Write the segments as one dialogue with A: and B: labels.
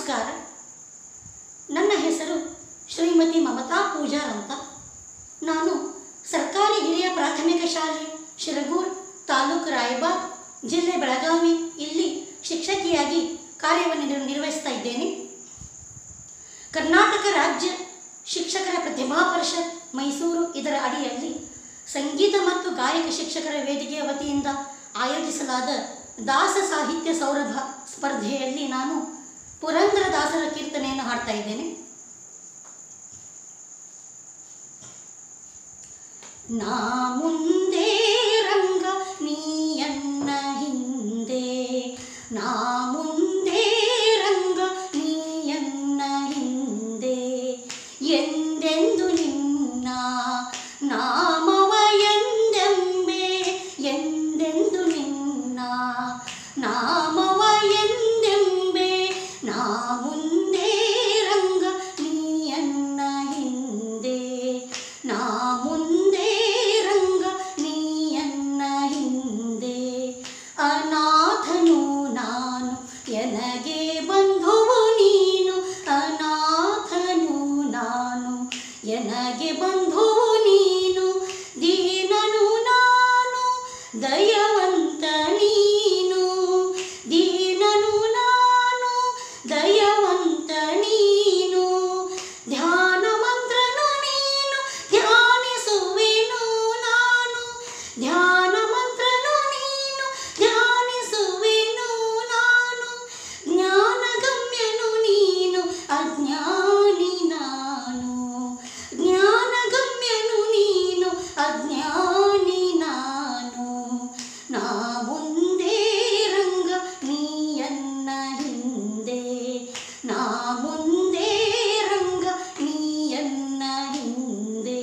A: ನಮಸ್ಕಾರ. ನನ್ನ ಹೆಸರು ಶ್ರೀಮತಿ ಮಮತಾ ಪೂಜಾರ್ ಅಂತ. ನಾನು ಸರ್ಕಾರಿ ಹಿರಿಯ ಪ್ರಾಥಮಿಕ ಶಾಲೆ ಶಿರಗೂರು, ತಾಲೂಕು ರಾಯಬಾಗ್, ಜಿಲ್ಲೆ ಬೆಳಗಾವಿ ಇಲ್ಲಿ ಶಿಕ್ಷಕಿಯಾಗಿ ಕಾರ್ಯವನ್ನು ನಿರ್ವಹಿಸ್ತಾ ಇದ್ದೇನೆ. ಕರ್ನಾಟಕ ರಾಜ್ಯ ಶಿಕ್ಷಕರ ಪ್ರತಿಭಾ ಪರಿಷತ್ ಮೈಸೂರು ಇದರ ಅಡಿಯಲ್ಲಿ ಸಂಗೀತ ಮತ್ತು ಗಾಯಕ ಶಿಕ್ಷಕರ ವೇದಿಕೆಯ ವತಿಯಿಂದ ಆಯೋಜಿಸಲಾದ ದಾಸ ಸಾಹಿತ್ಯ ಸೌರಭ ಸ್ಪರ್ಧೆಯಲ್ಲಿ ನಾನು ಪುರಂದರದಾಸರ ಕೀರ್ತನೆಯನ್ನು ಹಾಡ್ತಾ ಇದ್ದೇನೆ. ನಾ ಮುಂದೆ ರಂಗ ನೀಯನ್ನ ಹಿಂದೆ, ನಾ ಮುಂದೆ ರಂಗ ನೀಯನ್ನ ಹಿಂದೆ, ಎಂದೆಂದು ನಿನ್ನ ನಾಮವ ಎಂದೆಂಬೆ, ಎಂದೆಂದು ನಿನ್ನ ನಾಮವ ಎಂದೆಂಬೆ, ನಾ ಮುಂದೆ ರಂಗ ನೀಯನ್ನ ಹಿಂದೆ, ನಾ ಮುಂದೆ ರಂಗ ನೀಯನ್ನ ಹಿಂದೆ. ಅನಾಥನು ನಾನು ಎನಗೆ ಬಂಧುವು ನೀನು, ಅನಾಥನು ನಾನು ಎನಗೆ ಬಂಧುವು ನೀನು, ದೀನನು ನಾನು ದಯವಂತ ನೀನು, ದೀನನು ನಾನು ದಯವಂತ ನೀನು, ಧ್ಯಾನ ಮಂತ್ರನು ನೀನು ಧ್ಯಾನಿಸುವೆನು ನಾನು, ಧ್ಯಾನ ಮಂತ್ರನು ನೀನು ಧ್ಯಾನಿಸುವೆನು ನಾನು, ಜ್ಞಾನಗಮ್ಯನು ನೀನು ಅಜ್ಞಾನಿ ನಾನು, ಜ್ಞಾನಗಮ್ಯನು ನೀನು ಅಜ್ಞಾನಿ ನಾನು. ನಾ ಮುಂದೆ ರಂಗ ನೀಯನ್ನ ಹಿಂದೆ, ನಾ ಮುಂದೆ ರಂಗ ನೀಯನ್ನ ಹಿಂದೆ.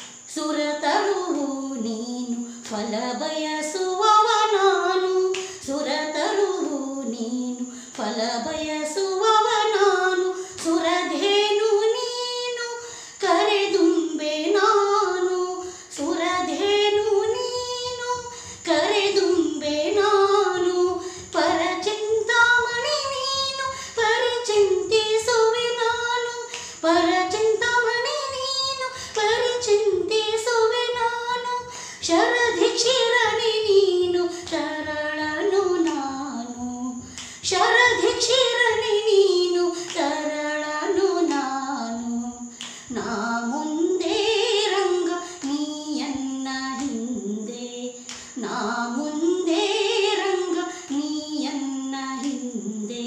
A: ಸುರತರುವು ನೀನು ಫಲ ಬಯಸುವವ ನಾನು, ಸುರತರುವು ನೀನು ಫಲ ಬಯಸುವವ ನಾನು, ಸುರಧೇನು ನೀನು ಕರೆದುಂಬೆ ನಾನು, ಸುರಧೇನು ನೀನು ಕರೆದುಂಬೆ ನಾನು, ಪರಚಿಂತಾಮಣಿ ನೀನು ಪರಿಚಿಂತಿಸುವೆ ನಾನು, ಪರಚಿಂತಾಮಣಿ ನೀನು ಪರಿಚಿಂತಿಸುವೆ ನಾನು, ಶರಧಿಕ್ಷಿರನಿ ನೀನು ತರಳನು ನಾನು, ಶರಧಿಕ್ಷಿರನಿ ನೀನು ತರಳನು ನಾನು. ನಾ ಮುಂದೆ ರಂಗ ನೀಯನ್ನ ಹಿಂದೆ, ನಾ ಮುಂದೆ ರಂಗ ನೀಯನ್ನ ಹಿಂದೆ.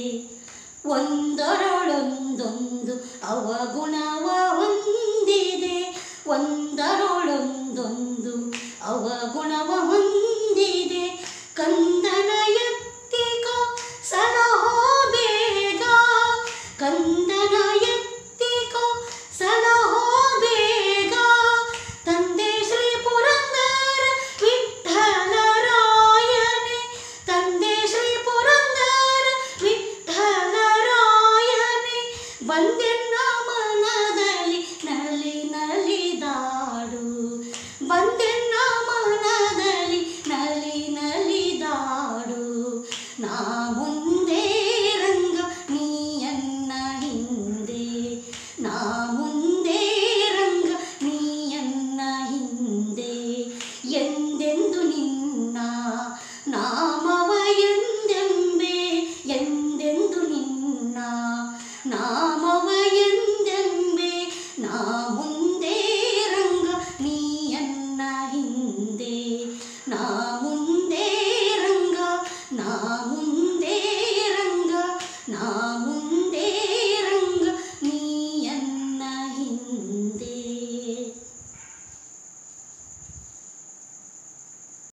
A: ಒಂದರೊಳೊಂದೊಂದು ಅವಗುಣವ ಹೊಂದಿದೆ, ಒಂದರೊಳೊಂದೊಂದು ಅವಗುಣವ ಹೊಂದಿದೆ, ಕಂದನ ಎತ್ತಿಕೋ ಸಲಹೋ ಬೇಗ, ಕಂದನ ಎತ್ತಿಕೋ ಸಲಹೋ ಬೇಗ, ತಂದೆ ಶ್ರೀ ಪುರಂದರ ವಿಠ್ಠಲರಾಯನೇ, ತಂದೆ ಶ್ರೀ ಪುರಂದರ ವಿಠ್ಠಲರಾಯನೇ, ಬಂದೆನ್ನ ಮನದಲ್ಲಿ ನಲಿ ನಲಿದಾಡು, ಬಂದೆನ್ನ ಮನದಲ್ಲಿ ನಲಿ ನಲಿದಾಡು. ನಾ ಮುಂದೆ